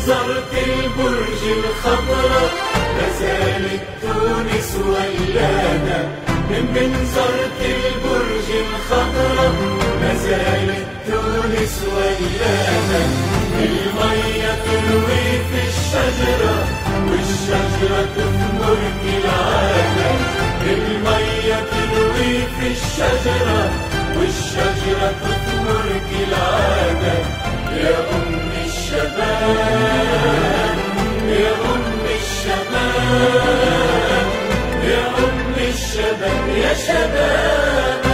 منظرة البرج الخضراء ما زالت تونس ولادة. من منظرة البرج الخضراء ما زالت تونس ولادة. المية تروي في الشجرة والشجرة تثمر كالعادة. المية تروي في الشجرة والشجرة تثمر كالعادة. يا أم الشباب يا أم الشباب يا أم الشباب يا شباب.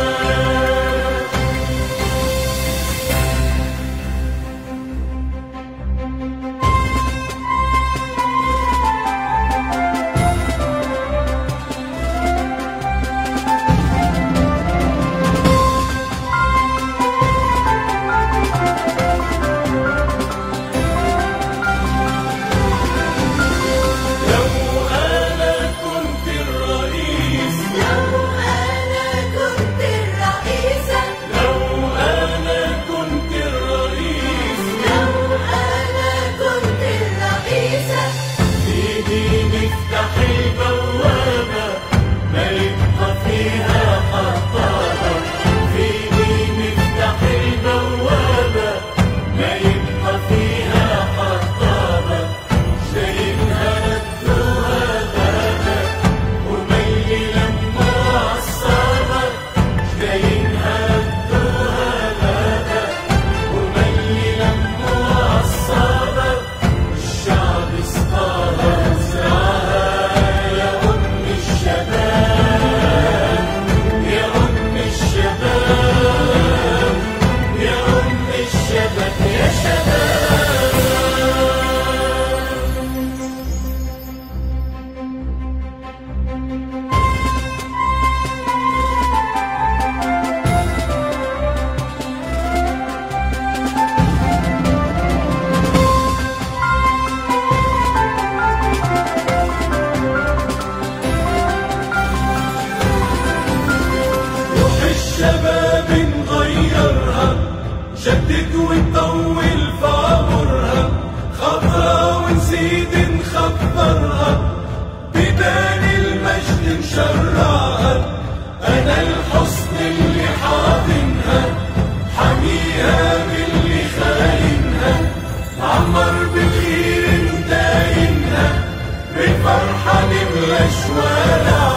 الشباب نغيرها جدد ونطول في عمرها. خضرا ونزيد نخضرها بيبان المجد نشرعها. أنا الحسن اللي حاضنها حميها من اللي خاينها. عمر بخير نداينها بالفرحة نملى شوارعها.